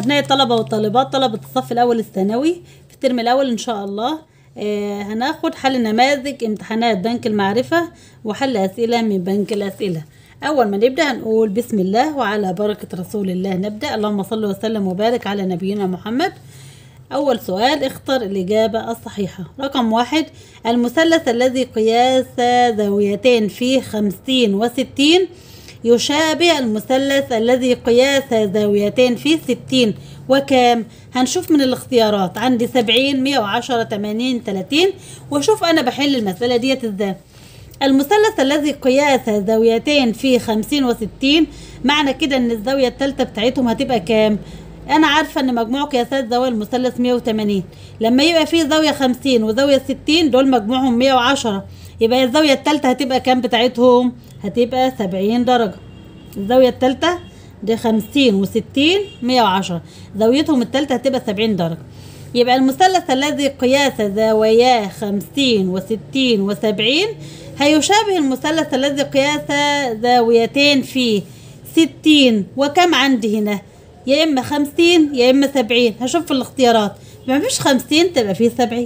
أبناء الطلبة والطالبات طلبة الصف الأول الثانوي في الترم الأول إن شاء الله هناخد حل نماذج امتحانات بنك المعرفة وحل أسئلة من بنك الأسئلة. أول ما نبدأ هنقول بسم الله وعلى بركة رسول الله نبدأ. اللهم صل وسلم وبارك على نبينا محمد. أول سؤال اختر الإجابة الصحيحة. رقم 1 المثلث الذي قياس زاويتين فيه 50 و60 يشابه المثلث الذي قياس زاويتين فيه 60 وكام؟ هنشوف من الاختيارات. عندي 70 110 80 30 وشوف أنا بحل المسألة ديت ازاي. المثلث الذي قياس زاويتين فيه 50 و60 معنى كده ان الزاوية الثالثة بتاعتهم هتبقى كام؟ انا عارفة ان مجموع قياسات زوايا المثلث 180. لما يبقى فيه زاوية 50 وزاوية 60 دول مجموعهم 110 يبقى الزاوية الثالثة هتبقى كام بتاعتهم؟ هتبقى 70 درجة. الزاوية الثالثة دي 50 و60 110 زاويتهم الثالثة هتبقى 70 درجة. يبقى المثلث الذي قياس زواياه 50 و60 و70 هيشابه المثلث الذي قياس زاويتين فيه 60 وكم عندي هنا؟ يا اما 50 يا اما 70. هشوف في الاختيارات ما فيش 50 تبقى فيه 70.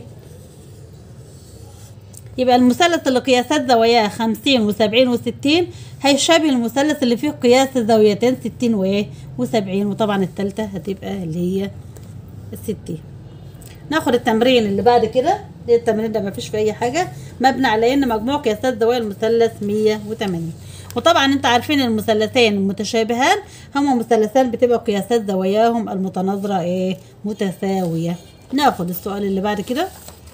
يبقى المثلث اللي قياسات زواياه 50 و70 و60 هيشابه المثلث اللي فيه قياس زاويتين 60 و70 وطبعا الثالثه هتبقى اللي هي 60. ناخد التمرين اللي بعد كده. التمرين ده ما فيش فيه اي حاجه، مبني على ان مجموع قياسات زوايا المثلث 180. وطبعا انت عارفين المثلثين المتشابهان هما مثلثان بتبقى قياسات زواياهم المتناظره متساويه. ناخد السؤال اللي بعد كده.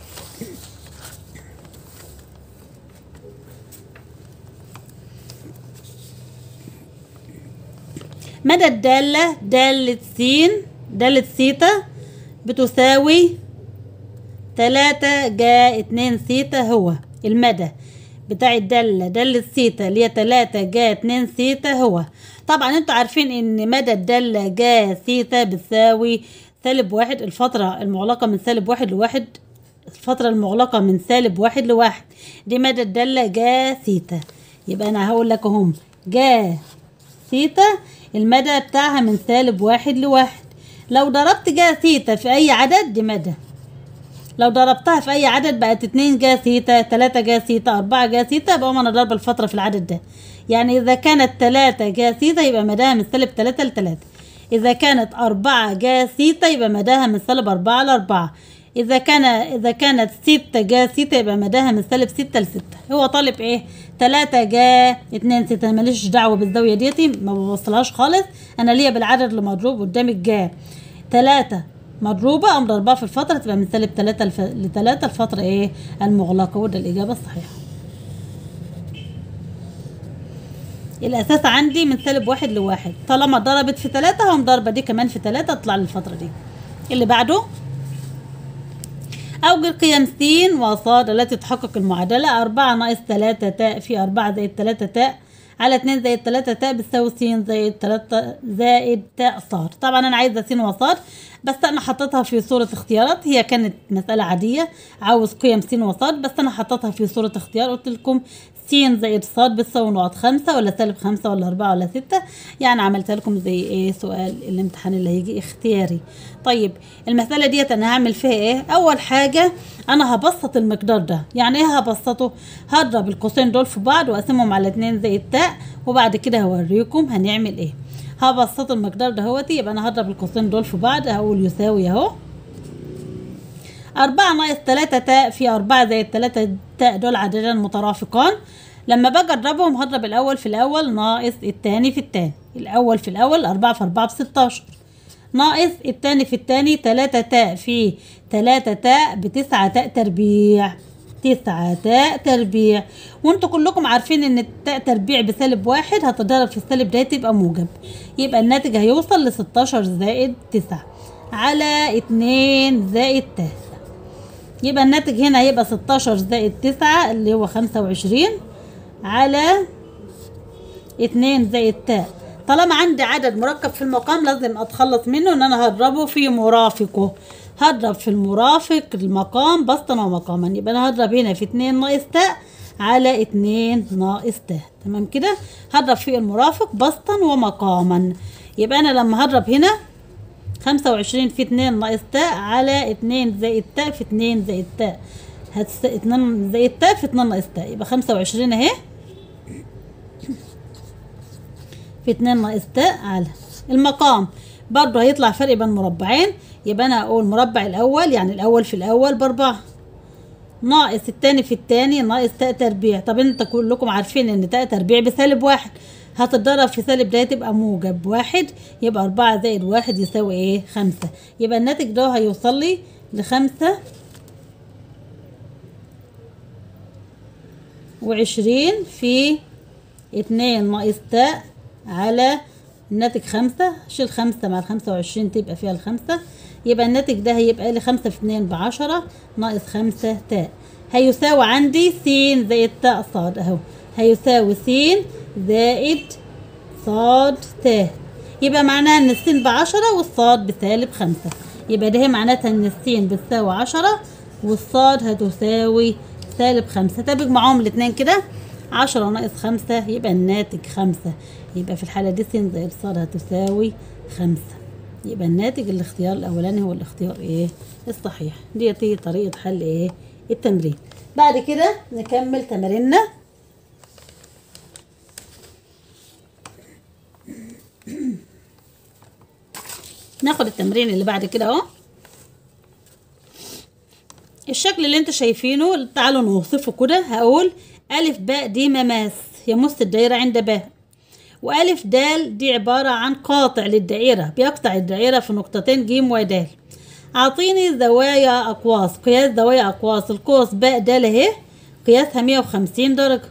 مدى الدالة دالة سيتا بتساوي 3 جا 2 سيتا هو المدى بتاع الدالة دالة سيتا اللي هي 3 جا 2 سيتا هو. طبعا انتوا عارفين ان مدى الدالة جا سيتا بتساوي -1. الفترة المغلقة من -1 ل1. الفترة المغلقة من -1 ل1 دي مدى الدالة جا سيتا. يبقى انا هقول لك اهم جا سيتا المدى بتاعها من -1 ل1. لو ضربت جا سيتا في اي عدد دي مدى. لو ضربتها في اي عدد بقت 2 جا سيتا 3 جا سيتا 4 جا سيتا يبقى انا ضرب الفترة في العدد ده. يعني اذا كانت 3 جا سيتا يبقى مداها من -3 ل3. اذا كانت 4 جا سيتا يبقى مداها من -4 ل4. اذا كانت 6 جا سيتا يبقى مداها من -6 ل6. هو طالب 3 جا 2 سيتا. ماليش دعوه بالزاويه ديتي ما بوصلهاش خالص. انا ليا بالعدد اللي مضروب قدام الجا 3 مضروبه قام ضربها في الفتره تبقى من -3 ل3 الفتره المغلقه. وده الاجابه الصحيحه. الاساس عندي من -1 ل1. طالما ضربت في 3 هقوم ضربه دي كمان في 3 تطلع لي الفتره دي. اللي بعده أوجد قيم س وص التي تحقق المعادلة 4 ناقص 3 تاء في 4 زائد 3 تاء على 2 زائد 3 تاء بتساوي س زائد 3 زائد تاء ص. طبعا أنا عايزة س وص بس أنا حطيتها في صورة اختيارات. هي كانت مسألة عادية عاوز قيم س وص بس أنا حطيتها في صورة اختيار. قلت لكم س زائد ص بتساوي نقط 5 ولا -5 ولا 4 ولا 6. يعني عملت لكم زي سؤال الامتحان اللي هيجي اختياري. طيب المسألة ديت أنا هعمل فيها أول حاجة أنا هبسط المقدار ده. يعني هبسطه؟ هضرب القوسين دول في بعض وأقسمهم على 2 زائد تاء وبعد كده هوريكم هنعمل هبسط المقدار ده هوتي. يبقى أنا هضرب القوسين دول في بعض هقول يساوي اهو 4 ناقص 3 تاء في 4 زائد 3 تاء دول عددان مترافقان. لما باجي اضربهم هضرب الاول في الاول ناقص الثاني في الثاني. الاول في الاول 4 في 4 ب16 ناقص الثاني في الثاني 3 تاء في 3 تاء ب9 تاء تربيع. 9 تاء تربيع. وانتوا كلكم عارفين ان التاء تربيع ب1 هتضرب في السالب ده تبقى موجب. يبقى الناتج هيوصل ل16 زائد 9 على 2 زائد تاء. يبقى الناتج هنا هيبقى 16 زائد 9 اللي هو 25 على 2 زائد تاء. طالما عندي عدد مركب في المقام لازم اتخلص منه ان انا هضربه في مرافقه. هضرب في المرافق المقام بسطا ومقاما. يبقى انا هضرب هنا في 2 ناقص تاء على 2 ناقص تاء. تمام كده. هضرب في المرافق بسطا ومقاما. يبقى انا لما هضرب هنا 25 في 2 ناقص تاء على 2 زائد تاء في 2 زائد تاء. 2 زائد تاء في 2 ناقص تاء، يبقى 25 اهي في 2 ناقص تاء على المقام. برضه هيطلع فرق بين مربعين، يبقى انا هقول مربع الاول يعني الاول في الاول ب4 ناقص التاني في التاني ناقص تاء تربيع. طب انت كلكم عارفين ان تاء تربيع بسالب 1، هتتضرب في سالب ده تبقى موجب 1، يبقى 4 زائد 1 يساوي ايه؟ 5. يبقى الناتج ده هيوصل لي ل25 في 2 ناقص تاء على الناتج 5. شيل 5 مع 25 تبقى فيها 5، يبقى الناتج ده هيبقى لي 5 في 2 ب10 ناقص 5 تاء، هيساوي عندي س زائد تاء صاد اهو، هيساوي س زائد صاد تاء. يبقى معناها ان السين ب10 والصاد بسالب 5، يبقى ده معناتها ان السين بتساوي 10 والصاد هتساوي سالب 5. طب اجمعهم الاتنين كده، 10 ناقص 5 يبقى الناتج 5، يبقى في الحالة دي س زائد صاد هتساوي 5. يبقى الناتج الاختيار الاولاني هو الاختيار ايه؟ الصحيح. دي طريقة حل ايه؟ التمرين. بعد كده نكمل تماريننا. ناخد التمرين اللي بعد كده اهو. الشكل اللي انتوا شايفينه تعالوا نوصفه كده. هقول ألف باء دي مماس يمس الدائرة عند باء، وألف دال دي عبارة عن قاطع للدائرة بيقطع الدائرة في نقطتين ج ودال. أعطيني زوايا أقواس، قياس زوايا أقواس القوس باء دال اهي قياسها 150 درجة،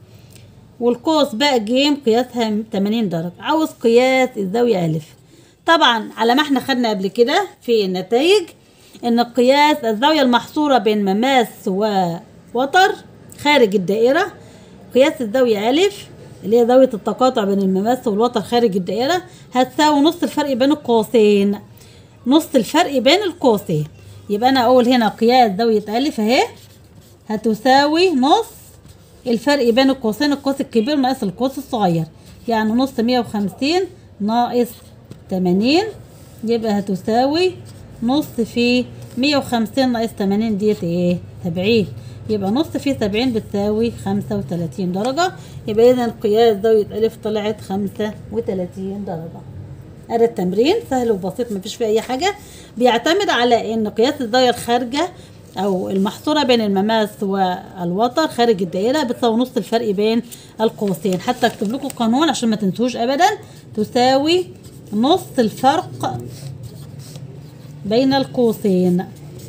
والقوس باء ج قياسها 80 درجة. عاوز قياس الزاوية ألف. طبعا على ما احنا خدنا قبل كده في النتائج ان قياس الزاوية المحصورة بين مماس ووتر خارج الدائرة، قياس الزاوية ألف اللي هي زاوية التقاطع بين المماس والوتر خارج الدائرة هتساوي نص الفرق بين القوسين، نص الفرق بين القوسين. يبقى انا اقول هنا قياس زاوية ألف اهي هتساوي نص الفرق بين القوسين، القوس الكبير ناقص القوس الصغير، يعني نص 150 ناقص 80، يبقى هتساوي نص في 150 ناقص 80 ديت ايه؟ 70. يبقى نص في 70 بتساوي 35 درجة. يبقى اذا قياس زاوية ألف طلعت 35 درجة. هذا التمرين سهل وبسيط مفيش فيه اي حاجة، بيعتمد على ان قياس الزاوية الخارجة او المحصورة بين المماس والوتر خارج الدائرة بتساوي نص الفرق بين القوسين. حتى اكتب لكم قانون عشان ما تنسوش ابدا، تساوي نص الفرق بين القوسين،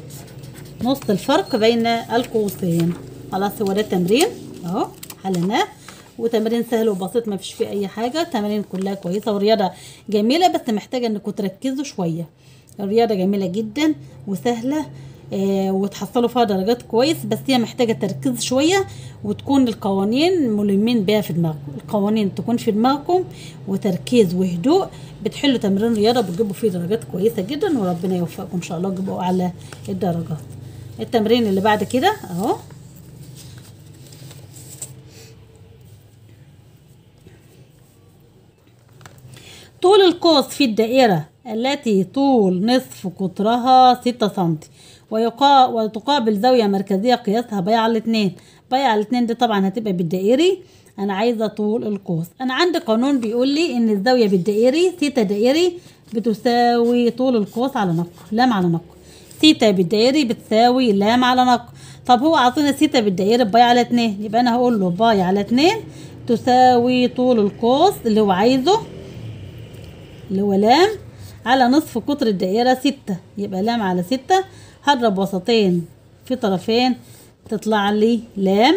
نص الفرق بين القوسين. خلاص هو ده التمرين اهو حلناه، وتمرين سهل وبسيط ما فيش فيه اي حاجه. التمارين كلها كويسه والرياضه جميله، بس محتاجه انكم تركزوا شويه. الرياضه جميله جدا وسهله وتحصلوا فيها درجات كويس، بس هي محتاجه تركيز شويه وتكون القوانين ملمين بيها في دماغكم. القوانين تكون في دماغكم وتركيز وهدوء، بتحلوا تمرين رياضه بتجيبوا فيه درجات كويسه جدا، وربنا يوفقكم ان شاء الله تجيبوا اعلى الدرجات. التمرين اللي بعد كده اهو. طول القوس في الدائرة التي طول نصف قطرها 6 سنتي وتقابل زاوية مركزية قياسها باي على 2. باي على 2 دي طبعا هتبقى بالدائري. انا عايزة طول القوس. انا عندي قانون بيقول لي ان الزاوية بالدائري ثيتا دائري بتساوي طول القوس على نق لام على نق. ثيتا بالدائري بتساوي لام على نق. طب هو عاطينا ثيتا بالدائري باي على 2، يبقى انا هقول له باي على 2 تساوي طول القوس اللي هو عايزه اللي هو لام على نصف قطر الدائرة 6، يبقى لام على 6 هضرب وسطين في طرفين تطلع لي لام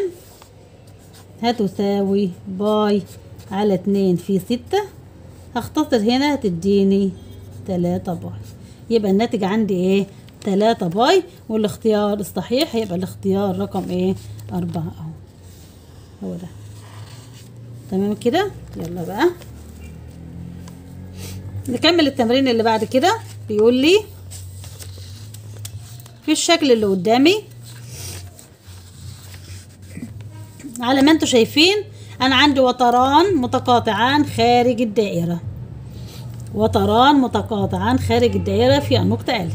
هتساوي باي على 2 في 6. هختصر هنا هتديني 3 باي. يبقى الناتج عندي ايه؟ 3 باي، والاختيار الصحيح هيبقى الاختيار رقم ايه؟ 4 اهو. هو ده تمام كده. يلا بقى نكمل التمرين اللي بعد كده. بيقول لي في الشكل اللي قدامي على ما انتوا شايفين انا عندي وتران متقاطعان خارج الدائرة. وتران متقاطعان خارج الدائرة في النقطة ألف.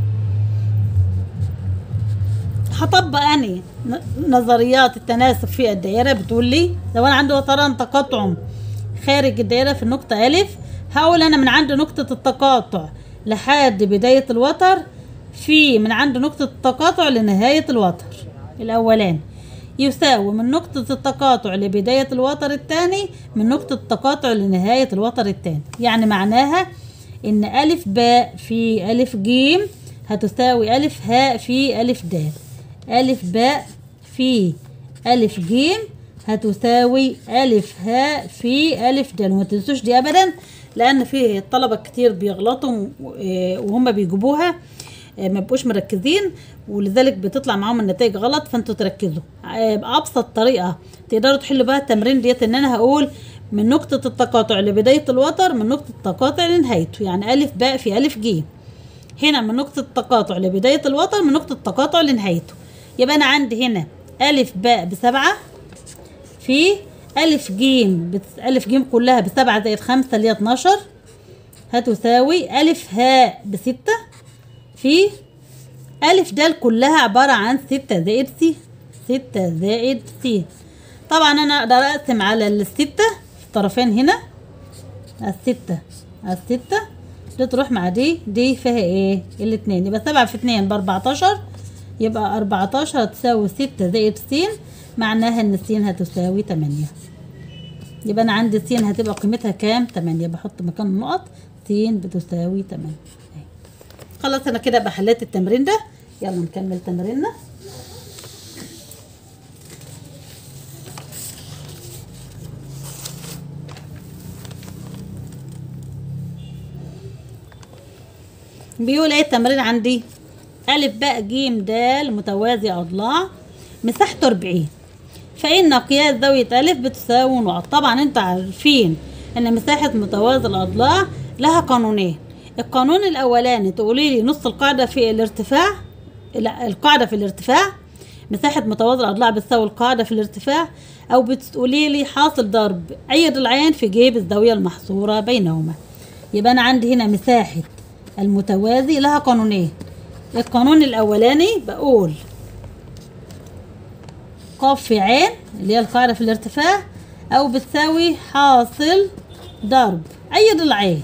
هطبق أني نظريات التناسب في الدائرة. بتقول لي لو أنا عندي وتران تقاطع خارج الدائرة في النقطة ألف، هقول أنا من عند نقطة التقاطع لحد بداية الوتر في من عند نقطة التقاطع لنهاية الوتر الأولاني يساوي من نقطة التقاطع لبداية الوتر الثاني من نقطة التقاطع لنهاية الوتر الثاني. يعني معناها إن ألف باء في ألف جيم هتساوي ألف هاء في ألف دال. ألف باء في ألف جيم هتساوي ألف هاء في ألف دال. وما تنسوش دي أبدا، لأن في طلبة كتير بيغلطوا وهم بيجيبوها ما بقوش مركزين، ولذلك بتطلع معاهم النتائج غلط. فانتوا تركزوا. بأبسط طريقة تقدروا تحلوا بها التمرين ديت ان انا هقول من نقطة التقاطع لبداية الوتر من نقطة التقاطع لنهايته، يعني ألف باء في ألف جيم. هنا من نقطة التقاطع لبداية الوتر من نقطة التقاطع لنهايته. يبقى أنا عندي هنا ألف باء ب7 في ألف جيم. ألف جيم كلها ب7 زائد 5 اللي هي 12 هتساوي ألف هاء ب6 في ألف دال كلها عبارة عن 6 زائد س. 6 زائد س. طبعا أنا أقدر أقسم على الستة في الطرفين هنا. الستة دي تروح مع دي فيها ايه؟ الاتنين. يبقى 7 في 2 ب14. يبقى 14 هتساوي 6 زائد س، معناها ان س هتساوي 8. يبقى انا عندي س هتبقى قيمتها كام؟ 8. بحط مكان النقط س بتساوي 8. خلاص انا كده بقى حليت التمرين ده. يلا نكمل تمريننا. بيقول ايه التمرين عندي؟ ألف باء جيم دال متوازي أضلاع مساحته 40، فإن قياس زاوية ألف بتساوي نقط. طبعا انتوا عارفين ان مساحة متوازي الأضلاع لها قانونين. القانون الأولاني تقولي لي نص القاعدة في الارتفاع، لا القاعدة في الارتفاع، مساحة متوازي الأضلاع بتساوي القاعدة في الارتفاع، أو بتقولي لي حاصل ضرب أي ضلعين في جيب الزاوية المحصورة بينهما. يبقى أنا عندي هنا مساحة المتوازي لها قانونين. القانون الأولاني بقول قاف في عين اللي هي القاعدة في الارتفاع، أو بتساوي حاصل ضرب أي ضلعين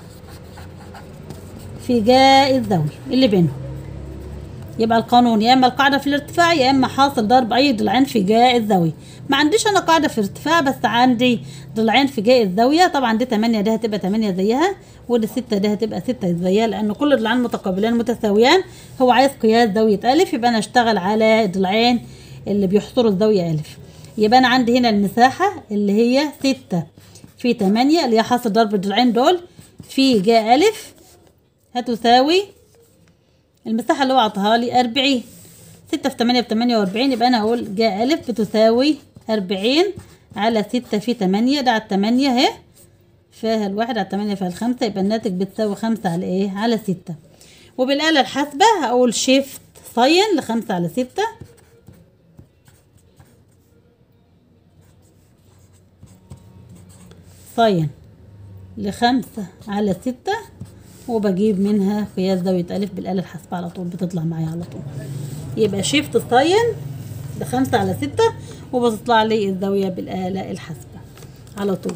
في جاء الزاوية اللي بينهم. يبقى القانون يا اما القاعده في الارتفاع يا اما حاصل ضرب اي ضلعين في جاء الزاويه. ما عنديش انا قاعده في ارتفاع، بس عندي ضلعين في جاء الزاويه. طبعا دي 8 ده هتبقى 8 زيها، ودي 6 ده هتبقى 6 زيها، لان كل ضلعين متقابلان متساويان. هو عايز قياس زاويه الف، يبقى انا اشتغل على الضلعين اللي بيحصروا الزاويه الف. يبقى انا عندي هنا المساحه اللي هي 6 في 8 اللي هي حاصل ضرب الضلعين دول في جاء الف هتساوي المساحة اللي هو عطاها لي 40. 6 في 8 ب48. يبقى أنا هقول جاء ألف بتساوي 40 على 6 في 8. ده على 8 اهي فيها الواحد على 8 فيها الخمسة. يبقى الناتج بتساوي 5 على ايه؟ على 6. وبالآلة الحاسبة هقول شيفت صين ل5 على 6 صين ل5 على 6، وبجيب منها قياس زاوية ألف بالآلة الحاسبة على طول، بتطلع معايا على طول. يبقى شيفت صين ل5 على 6 وبتطلع لي الزاوية بالآلة الحاسبة على طول.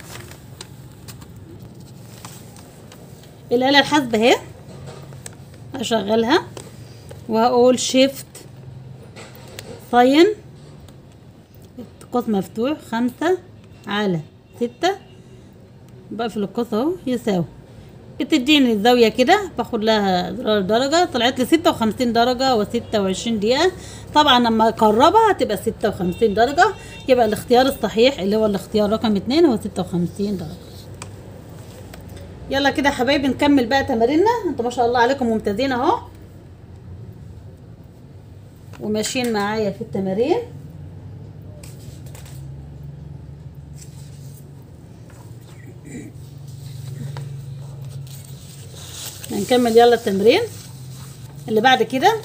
الآلة الحاسبة اهي هشغلها وهقول شيفت صين قوس مفتوح 5 على 6 بقفل القوس اهو يساوي، بتديني الزاوية كده باخد لها درجة، طلعت لي 56 درجة و26 دقيقة. طبعا لما اقربها هتبقى 56 درجة. يبقى الاختيار الصحيح اللي هو الاختيار رقم 2 هو 56 درجة. يلا كده يا حبايبي نكمل بقى تماريننا. انتوا ما شاء الله عليكم ممتازين اهو وماشيين معايا في التمارين. هنكمل يلا التمرين اللي بعد كده.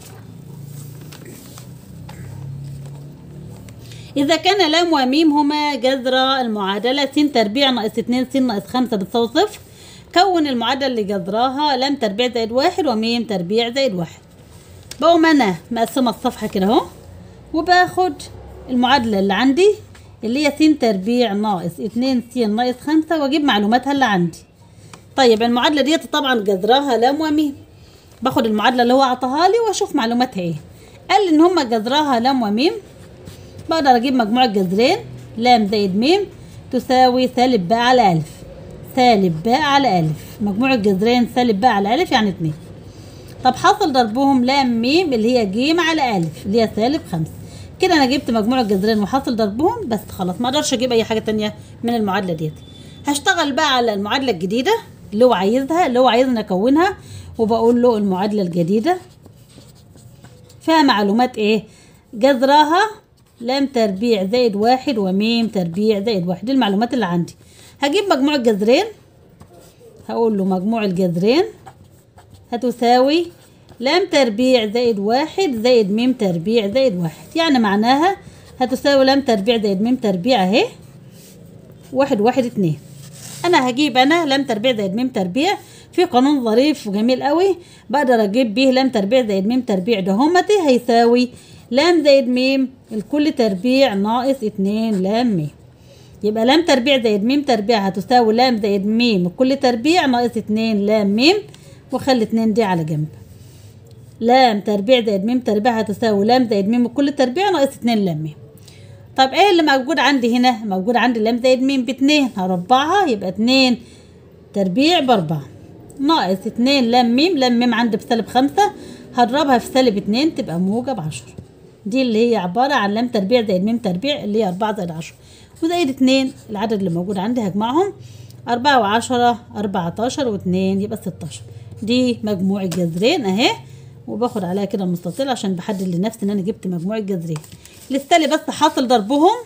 إذا كان لام وميم هما جذر المعادلة س تربيع ناقص 2 س ناقص 5 بتساوي 0، كون المعادلة اللي جذراها لام تربيع زائد 1 وميم تربيع زائد 1. بقوم انا مقسمة الصفحة كده اهو، وباخد المعادلة اللي عندي اللي هي س تربيع ناقص 2 س ناقص 5 واجيب معلوماتها اللي عندي. طيب المعادلة ديت طبعا جذراها لام وميم، باخد المعادلة اللي هو عطاها لي واشوف معلوماتها ايه. قال لي ان هما جذراها لام وميم، بقدر اجيب مجموع الجذرين لام زائد ميم تساوي سالب باء على الف. سالب باء على الف، مجموع الجذرين سالب باء على الف يعني 2. طب حاصل ضربهم لام ميم اللي هي ج على الف اللي هي سالب 5. كده انا جبت مجموع الجذرين وحاصل ضربهم بس، خلاص ما اقدرش اجيب اي حاجه تانية من المعادله ديت. هشتغل بقى على المعادله الجديده اللي هو عايزها، اللي هو عايزني اكونها، وبقول له المعادله الجديده فيها معلومات ايه؟ جذرها لام تربيع زائد 1 وميم تربيع زائد 1. دي المعلومات اللي عندي. هجيب مجموع الجذرين، هقول له مجموع الجذرين هتساوي لام تربيع زائد 1 زائد ميم تربيع زائد 1. يعني معناها هتساوي لام تربيع زائد ميم تربيع اهي 1 1 2. انا هجيب لام تربيع زائد ميم تربيع في قانون ظريف وجميل قوي، بقدر اجيب بيه لام تربيع زائد ميم تربيع ده همتي هيساوي لام زائد ميم الكل تربيع ناقص 2 لام ميم. يبقى لام تربيع زائد ميم تربيع هتساوي لام زائد ميم الكل تربيع ناقص 2 لام ميم، وخلي 2 دي على جنب. لام تربيع زائد ميم تربيع هتساوي لام زائد ميم الكل تربيع ناقص 2 لام ميم. طب ايه اللي موجود عندي هنا؟ موجود عندي لام زائد ميم ب2، هربعها يبقى 2 تربيع ب4 ناقص 2 لام ميم. لام ميم عندي بسالب 5، هضربها في سالب 2 تبقى موجب 10. دي اللي هي عبارة عن لام تربيع زائد ميم تربيع اللي هي 4 زائد 10 وزائد 2 العدد اللي موجود عندي هجمعهم 4 و10 14 و2 يبقى 16. دي مجموع الجذرين اهي، وباخد عليها كده مستطيل عشان بحدد لنفسي ان انا جبت مجموع الجذرين. لسه لي بس حاصل ضربهم،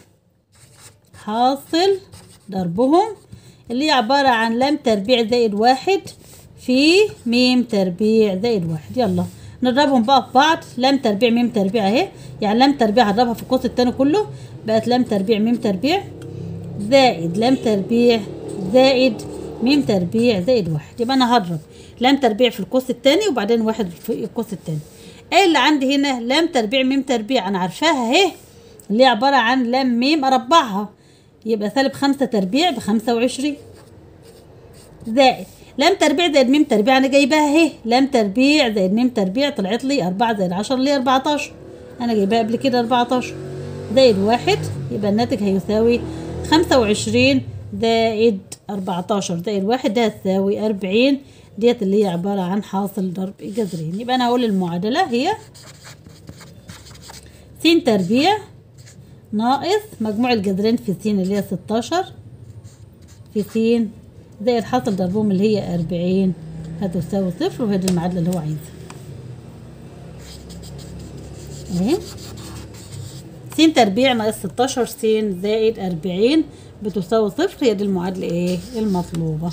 حاصل ضربهم اللي هي عبارة عن لام تربيع زائد 1 في ميم تربيع زائد 1. يلا نضربهم بقى في بعض. لام تربيع ميم تربيع اهي، يعني لام تربيع هضربها في القوس التاني كله بقت لام تربيع ميم تربيع زائد لام تربيع زائد ميم تربيع زائد 1. يبقى انا هضرب لام تربيع في القوس التاني وبعدين 1 في القوس التاني. ايه اللي عندي هنا؟ لام تربيع ميم تربيع انا عارفاها اهي اللي هي عبارة عن لام ميم اربعها يبقى سالب 5 تربيع ب25 زائد لام تربيع زائد ميم تربيع انا جايباها اهي لام تربيع زائد ميم تربيع طلعت لي 4 زائد 10 اللي هي 14 انا جايباها قبل كده 14 زائد 1 يبقى الناتج هيساوي 25 زائد 14 زائد 1 ده هتساوي 40. ديت اللي هي عبارة عن حاصل ضرب الجذرين. يبقى انا هقول المعادلة هي س تربيع ناقص مجموع الجذرين في س اللي هي 16 في س زائد حاصل ضربهم اللي هي 40 هتساوي 0. وهي دي المعادلة اللي هو عايزها اهي س تربيع ناقص 16 س زائد 40 بتساوي 0. هي دي المعادلة ايه المطلوبة.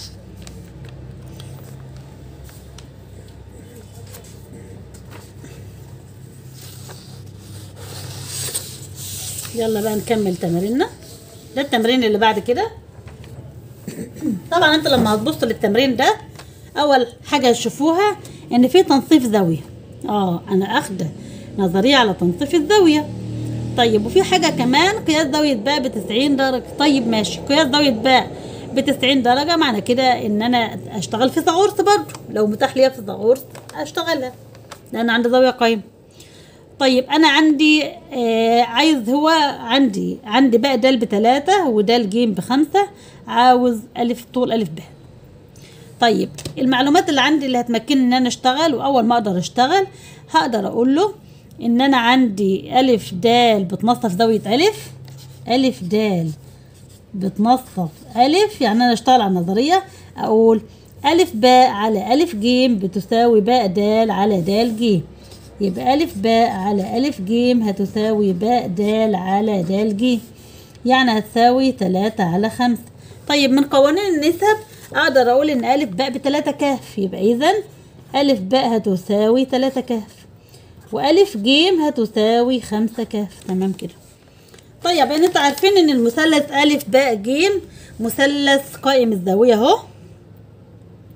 يلا بقى نكمل تمريننا. ده التمرين اللي بعد كده. طبعا انت لما هتبص للتمرين ده اول حاجة تشوفوها ان في تنصيف زاوية. انا اخده نظرية على تنصيف الزاوية. طيب وفي حاجة كمان قياس زاوية باء ب90 درجة. طيب ماشي، قياس زاوية باء ب90 درجة معنى كده ان انا اشتغل فيثاغورس برضه، لو متاح ليا فيثاغورس اشتغلها لان عندي زاوية قايمة. طيب انا عندي عايز هو عندي باء د ب3 وده ج ب5، عاوز الف طول الف ب. طيب المعلومات اللي عندي اللي هتمكنني ان انا اشتغل، واول ما اقدر اشتغل هقدر اقول له ان انا عندي الف د بتنصف زاوية الف د بتنصف الف، يعني انا اشتغل على النظرية اقول الف باء على الف ج بتساوي باء د على د ج. يبقى الف باء على الف ج هتساوي باء د على د ج، يعني هتساوي 3 على 5. طيب من قوانين النسب اقدر اقول ان الف باء ب3 كاف، يبقى اذا الف باء هتساوي 3 كاف والف ج هتساوي 5 كاف. تمام كده. طيب انتوا عارفين ان المثلث الف باء ج مثلث قائم الزاوية اهو.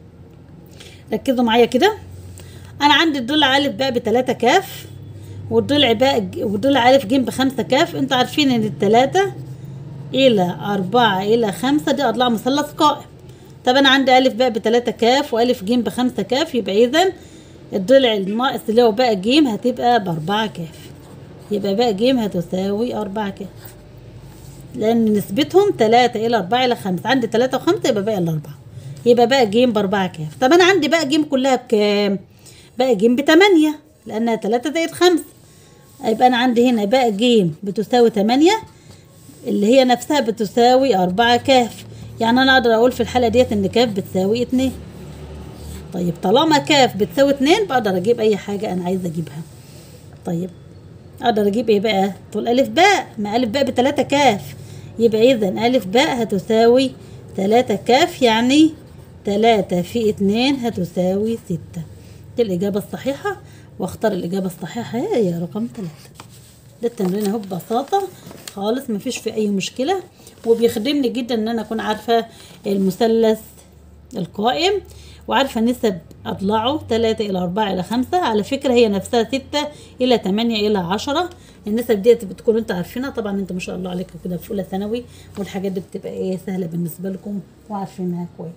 ركزوا معايا كده. انا عندي الضلع الف باء ب3 كاف، والضلع الف ج ب5 كاف. انتوا عارفين ان 3 الى 4 الى 5 دي اضلاع مثلث قائم. طب انا عندي الف باء ب3 كاف والف ج ب5 كاف، يبقى اذا الضلع الناقص اللي هو باء ج هتبقى ب4 كاف. يبقى باء ج هتساوي 4 كاف، لان نسبتهم 3 الى 4 الى 5. عندي 3 و5 يبقى باقي ال4، يبقى باء ج ب4 كاف. طب انا عندي باء ج كلها بكام؟ باء ج ب8 لانها 3 زائد 5. يبقى انا عندي هنا باء ج بتساوي 8 اللي هي نفسها بتساوي 4 كاف. يعني انا اقدر اقول في الحاله ديت ان كاف بتساوي 2. طيب طالما كاف بتساوي 2 بقدر اجيب اي حاجه انا عايزه اجيبها. طيب اقدر اجيب ايه بقى؟ طول الف باء، ما الف باء ب3 كاف، يبقى اذا الف باء هتساوي 3 كاف، يعني 3 في 2 هتساوي 6. دي الاجابه الصحيحه، واختار الاجابه الصحيحه هي رقم 3. ده التمرين اهو ببساطه خالص، مفيش فيه اي مشكله، وبيخدمني جدا ان انا اكون عارفه المثلث القائم وعارفه نسب اضلاعه 3 الى 4 الى 5. على فكره هي نفسها 6 الى 8 الى 10. النسب ديت بتكونوا انتوا عارفينها طبعا، انتوا ما شاء الله عليكم كده في اولى ثانوي، والحاجات دي بتبقى ايه سهله بالنسبه لكم وعارفينها كويس.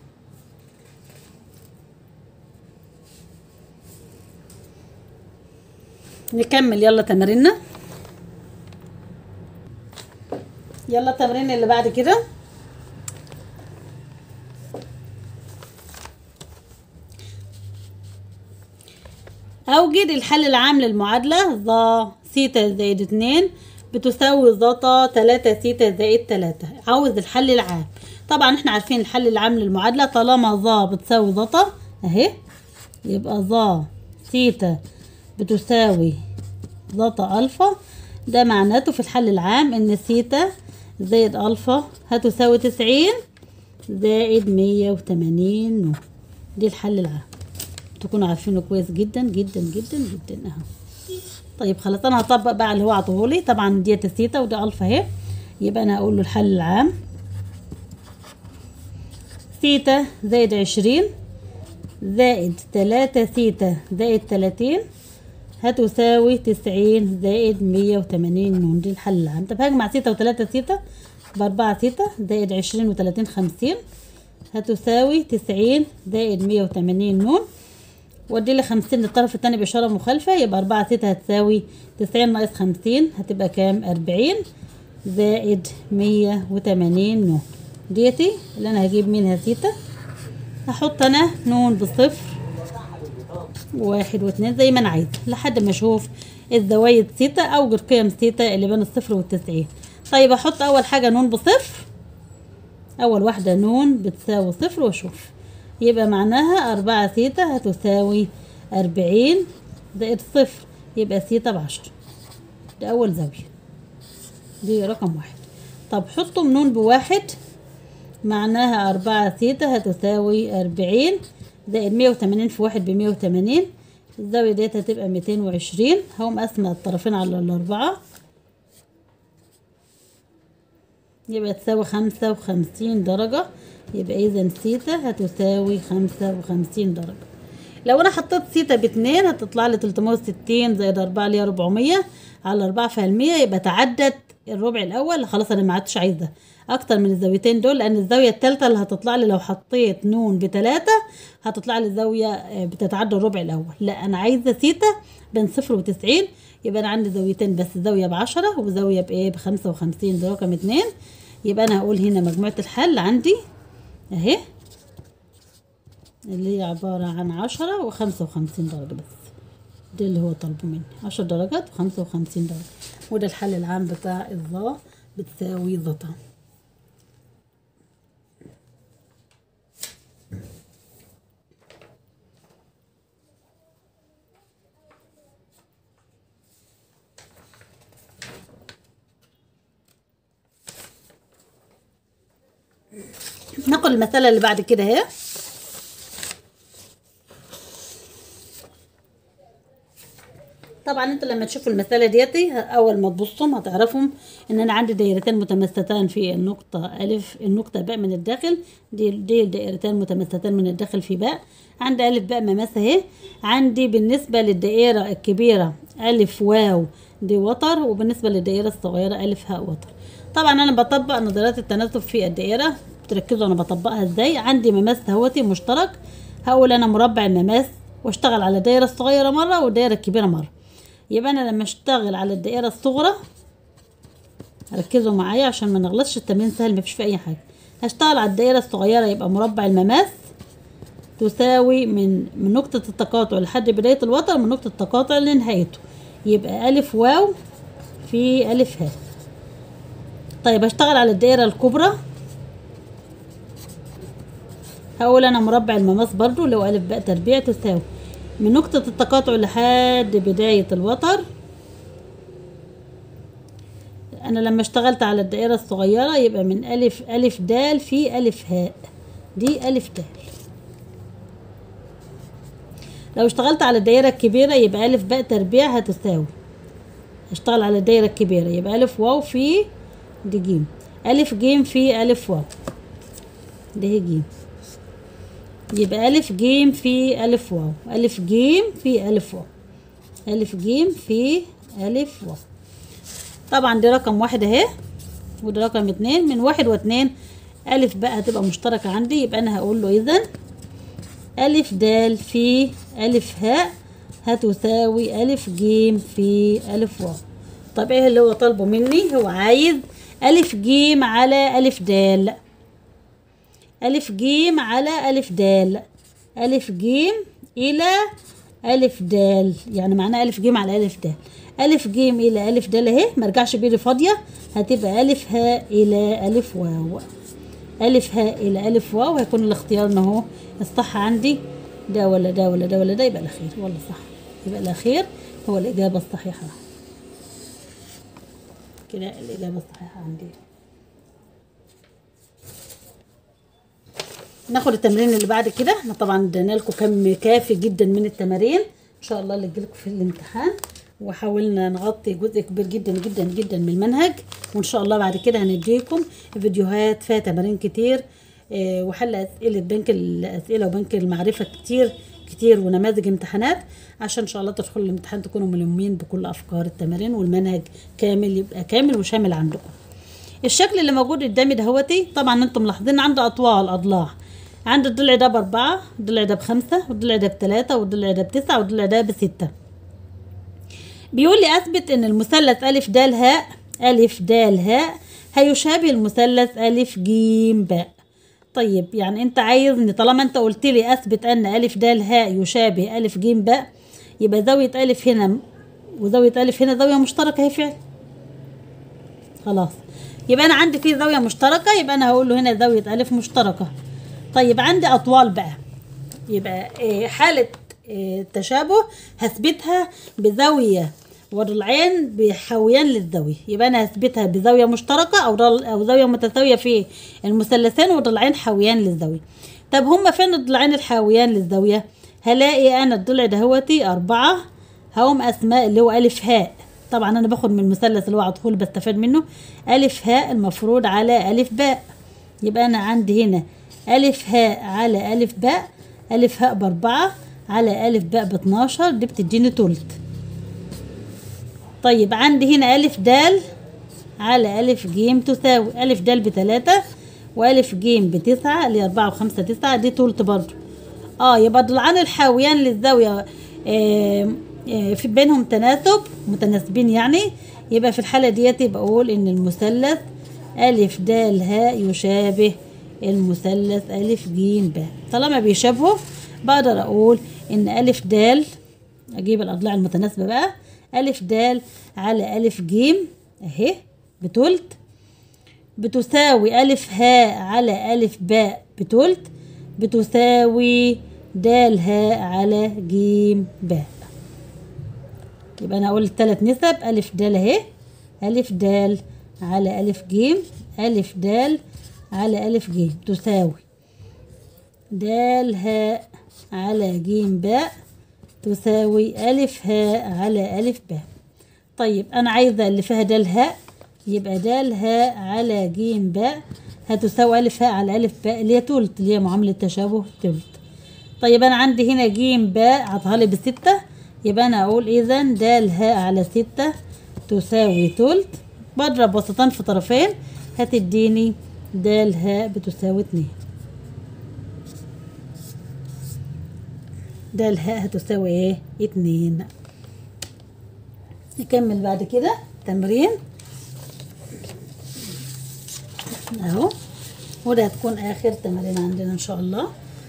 نكمل يلا تماريننا. يلا التمرين اللي بعد كده. اوجد الحل العام للمعادله ظا ثيتا زائد 2 بتساوي ظا 3 ثيتا زائد 3. عاوز الحل العام. طبعا احنا عارفين الحل العام للمعادله، طالما ظا بتساوي ظا اهي، يبقى ظا ثيتا بتساوي ظا الفا. ده معناته في الحل العام ان ثيتا زائد الفا هتساوي 90 زائد 180 نون. دي الحل العام، تكونوا عارفينه كويس جدا جدا جدا جدا اهو. طيب خلاص انا هطبق بقى اللي هو عطوهولي. طبعا ديت الثيتا وده الفا اهي، يبقى انا هقول له الحل العام ثيتا زائد 20 زائد 3 ثيتا زائد 30 هتساوي 90 زائد 180 نون. دي الحل العام. طب هجمع ثيتا و3 ثيتا ب4 ثيتا زائد 20 و30 50 هتساوي 90 زائد 180 نون. وادي لي 50 للطرف الثاني بإشارة مخالفة، يبقى 4 ثيتا هتساوي 90 ناقص 50 هتبقى كام؟ 40 زائد 180 نون. ديتي اللي انا هجيب منها ثيتا. هحط انا نون بصفر واحد واثنين زي ما انا عايزه لحد ما اشوف الزوايد ثيتا او قيم ثيتا اللي بين الصفر والتسعين. طيب احط اول حاجه نون بصفر، اول واحده نون بتساوي صفر واشوف، يبقى معناها 4 ثيتا هتساوي 40 زائد صفر، يبقى ثيتا ب10. ده اول زاويه، دي رقم 1. طب حطوا نون بواحد، معناها 4 ثيتا هتساوي 40 زائد 180 في 1 ب180. الزاوية ديت هتبقى 220. هقوم أقسم الطرفين على الأربعة، يبقى تساوي 55 درجة. يبقى إذا ثيتا هتساوي 55 درجة. لو أنا حطيت ثيتا ب2 هتطلع لي 360 زائد 4 اللي هي 400 على 4 في المية، يبقى تعدت الربع الأول. خلاص أنا ما عدتش عايزة اكتر من الزاويتين دول، لان الزاويه الثالثه اللي هتطلع لي لو حطيت نون ب3 هتطلع لي زاويه بتتعدى الربع الاول. لا انا عايزه ثيتا بين 0 و90، يبقى انا عندي زاويتين بس، زاويه ب10 وزاويه بايه ب55. ده رقم 2. يبقى انا هقول هنا مجموعه الحل عندي اهي اللي هي عباره عن 10 و55 درجه بس. ده اللي هو طالبه مني 10 درجات و55 درجه. وده الحل العام بتاع الظا بتساوي ظا. ناخد المسألة اللي بعد كده اهي. طبعا طبعا انتوا لما تشوفوا المسألة ديتي اول ما تبصوا هتعرفوا ان انا عندي دايرتين متماستان في النقطة الف النقطة باء من الداخل. دي الدائرتين متماستان من الداخل في باء. عندي الف باء مماس اهي. عندي بالنسبة للدائرة الكبيرة الف واو دي وتر، وبالنسبة للدائرة الصغيرة الف هاء وتر. طبعا انا بطبق نظريات التناسب في الدائرة، تركزوا انا بطبقها ازاي. عندي مماس اهوتي مشترك، هقول انا مربع المماس واشتغل على الدائرة الصغيرة مرة والدائرة الكبيرة مرة. يبقى انا لما اشتغل على الدائرة الصغرى، ركزوا معايا عشان ما نغلطش، التمرين سهل مفيش فيه اي حاجة. هشتغل على الدائرة الصغيرة يبقى مربع المماس تساوي من نقطة التقاطع لحد بداية الوتر، من نقطة التقاطع لنهايته، يبقى الف واو في الف هاء. طيب هشتغل على الدائرة الكبرى، هقول انا مربع المماس برضو اللي هو الف باء تربيع تساوي من نقطة التقاطع لحد بداية الوتر. انا لما اشتغلت على الدائرة الصغيرة يبقى من الف دال في الف هاء، دي الف دال. لو اشتغلت على الدائرة الكبيرة يبقى الف باء تربيع هتساوي، اشتغل على الدائرة الكبيرة يبقى الف واو في دي جيم، الف جيم في الف واو، دي هي جيم، يبقى الف جيم في الف واو، الف جيم في الف واو، الف جيم في الف واو. طبعا دي رقم واحد اهي، ودي رقم اتنين. من واحد واتنين الف بقى هتبقى مشتركة عندي، يبقى انا هقول له اذا الف دال في الف هاء هتساوي الف جيم في الف واو. طب ايه اللي هو طالبه مني؟ هو عايز الف جيم على الف دال، الف جيم على الف دال، الف جيم الى الف دال، يعني معناه الف جيم على الف دال. الف جيم الى الف دال اهي، مرجعش بيدي فاضيه، هتبقى الف هاء الى الف واو، الف هاء الى الف واو. هيكون الاختيار ان هو الصح عندي ده ولا ده ولا ده ولا ده، يبقى الاخير ولا صح، يبقى الاخير هو الاجابه الصحيحه كده، الاجابه الصحيحه عندي. ناخد التمرين اللي بعد كده. احنا طبعا ادينا لكم كم كافي جدا من التمارين ان شاء الله اللي تجيلكم في الامتحان، وحاولنا نغطي جزء كبير جدا جدا جدا من المنهج، وان شاء الله بعد كده هنديكم فيديوهات فيها تمارين كتير وحل اسئله بنك الاسئله وبنك المعرفه كتير كتير، ونماذج امتحانات، عشان ان شاء الله تدخلوا الامتحان تكونوا ملمين بكل افكار التمارين، والمنهج كامل يبقى كامل وشامل عندكم. الشكل اللي موجود قدامي دهوتي، طبعا انتم ملاحظين عنده اطوال اضلاع. عند الضلع ده ب4، والضلع ده ب5، والضلع ده ب3، والضلع ده ب9، والضلع ده ب6. بيقول لي اثبت ان المثلث الف د هاء، الف د هاء هيشابه المثلث الف ج باء. طيب يعني انت عايزني طالما انت قلت لي اثبت ان الف د هاء يشابه الف ج باء، يبقى زاويه الف هنا وزاويه الف هنا زاويه مشتركه اهي فعلا. خلاص يبقى انا عندي فيه زاويه مشتركه، يبقى انا هقول له هنا زاويه الف مشتركه. طيب عندي اطوال بقى، يبقى حاله التشابه هثبتها بزاويه وضلعين بحويان للزاويه، يبقى انا هثبتها بزاويه مشتركه او زاويه متساويه في المثلثين وضلعين حويان للزاويه. طب هما فين الضلعين الحاويان للزاويه؟ هلاقي انا الضلع دهوتي 4، هقوم اسماء اللي هو الف هاء. طبعا انا باخد من المثلث اللي هو على طول بستفاد منه، الف هاء المفروض على الف باء، يبقى انا عندي هنا الف هاء على الف باء، الف هاء ب4 على الف باء ب12، دي بتديني تلت. طيب عندي هنا الف دال على الف جيم تساوي الف دال ب3 والف جيم ب9 اللي 4 و5 9، دي تلت برضو. يبقى ضلعان الحاويان للزاويه في بينهم تناسب متناسبين يعني، يبقى في الحاله ديت بقول ان المثلث الف د هاء يشابه المثلث الف ج باء. طالما بيشابهوا بقدر اقول ان الف د، اجيب الاضلاع المتناسبه بقى، الف د على الف ج اهي بتلت بتساوي الف هاء على الف باء بتلت بتساوي د هاء على ج باء. يبقى انا اقول الثلاث نسب، الف د اهي، الف د على الف ج، الف د على الف ج تساوي د هاء على ج باء تساوي ألف هاء على ألف باء. طيب أنا عايزة اللي فيها د هاء، يبقى د هاء على ج باء هتساوي ألف هاء على ألف باء اللي هي تلت، اللي هي معاملة تشابه تلت. طيب أنا عندي هنا ج باء عطاها لي ب6، يبقى أنا أقول إذا د هاء على 6 تساوي تلت، بضرب وسطين في طرفين هتديني د هاء بتساوي 2. د هاء هتساوي ايه؟ 2. نكمل بعد كده تمرين اهو، وده هتكون اخر تمرين عندنا ان شاء الله.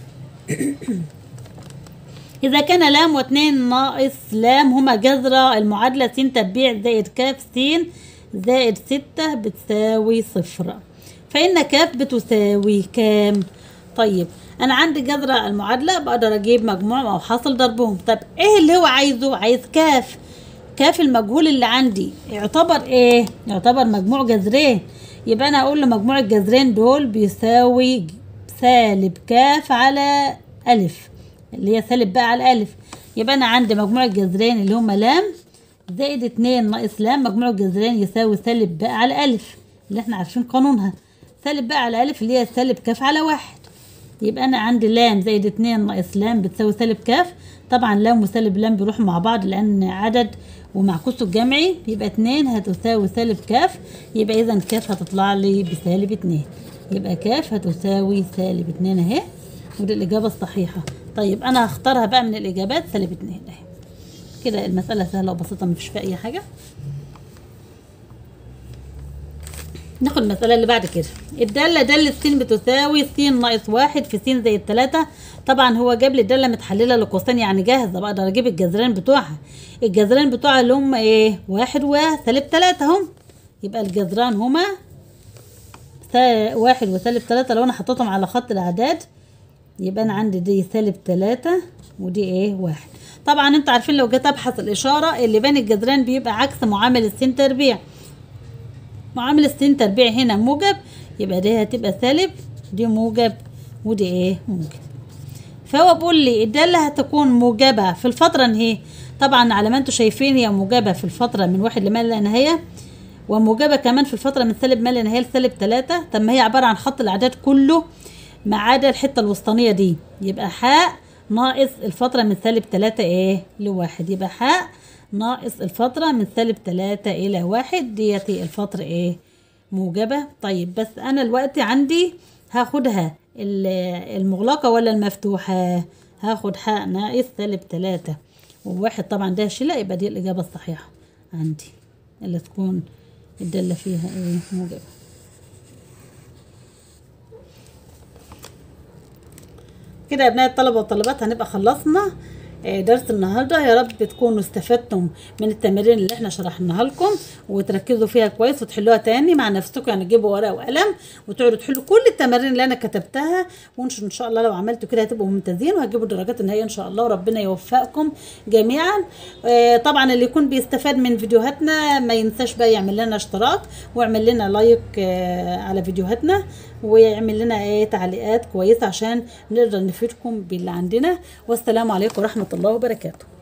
اذا كان لام واتنين ناقص لام هما جذر المعادلة س تربيع زائد ك س زائد 6 بتساوي 0، فإن ك بتساوي كام؟ طيب أنا عندي جذر المعادلة بقدر أجيب مجموع أو حاصل ضربهم. طب إيه اللي هو عايزه؟ عايز كاف. كاف المجهول اللي عندي يعتبر إيه؟ يعتبر مجموع جذرين، يبقى أنا أقول له مجموع الجذرين دول بيساوي سالب كاف على ألف، اللي هي سالب باء على ألف. يبقى أنا عندي مجموع الجذرين اللي هما لام زائد 2 ناقص لام، مجموع الجذرين يساوي سالب باء على ألف اللي احنا عارفين قانونها، سالب باء على ألف اللي هي سالب كاف على 1. يبقى أنا عندي لام زائد 2 ناقص لام بتساوي سالب كاف. طبعا لام وسالب لام بيروحوا مع بعض لأن عدد ومعكوسه الجمعي، يبقى 2 هتساوي سالب كاف، يبقى إذا كاف هتطلع لي بسالب 2، يبقى كاف هتساوي سالب 2 أهي، ودي الإجابة الصحيحة. طيب أنا هختارها بقى من الإجابات سالب 2 أهي. كده المسألة سهلة وبسيطة مفيش فيها أي حاجة. ناخد المسألة اللي بعد كده. الدالة دالة س بتساوي س ناقص 1 في س زائد 3. طبعا هو جاب لي الدالة متحللة لقوسين يعني جاهزة، بقدر أجيب الجذرين بتوعها. الجذرين بتوعها اللي هم إيه؟ 1 وسالب 3 هم، يبقى الجذران هما 1 وسالب 3. لو أنا حطيتهم على خط الأعداد يبقى أنا عندي دي سالب 3 ودي إيه؟ 1. طبعا انتوا عارفين لو جيت ابحث الاشاره اللي بين الجذرين بيبقى عكس معامل السين تربيع. معامل السين تربيع هنا موجب، يبقى دي هتبقى سالب، دي موجب ودي ايه؟ موجب. فهو بيقول لي الداله هتكون موجبه في الفتره انهي. طبعا على ما انتوا شايفين هي موجبه في الفتره من 1 لما لا نهايه، وموجبه كمان في الفتره من سالب ما لا نهايه لسالب 3. طب ما هي عباره عن خط الاعداد كله ما عدا الحته الوسطانيه دي، يبقى حاء ناقص الفترة من سالب 3 ايه ل1، يبقى حاء ناقص الفترة من سالب 3 إلى 1 ديتي الفترة ايه؟ موجبة. طيب بس أنا الوقت عندي هاخدها المغلقة ولا المفتوحة؟ هاخد حاء ناقص سالب 3 و1، طبعا ده هشيلها، يبقى دي الإجابة الصحيحة عندي اللي تكون الدالة فيها ايه؟ موجبة. كده يا ابناء الطلبة والطالبات هنبقى خلصنا درس النهارده. يا رب تكونوا استفدتم من التمارين اللي احنا شرحناها لكم وتركزوا فيها كويس وتحلوها تاني مع نفسكم، يعني تجيبوا ورقه وقلم وتقعدوا تحلوا كل التمارين اللي انا كتبتها، وان شاء الله لو عملتوا كده هتبقوا ممتازين وهتجيبوا الدرجات النهائيه ان شاء الله، وربنا يوفقكم جميعا. طبعا اللي يكون بيستفاد من فيديوهاتنا ما ينساش بقى يعمل لنا اشتراك ويعمل لنا لايك على فيديوهاتنا، ويعمل لنا ايه تعليقات كويسه عشان نقدر نفيدكم باللي عندنا. والسلام عليكم ورحمه الله وبركاته.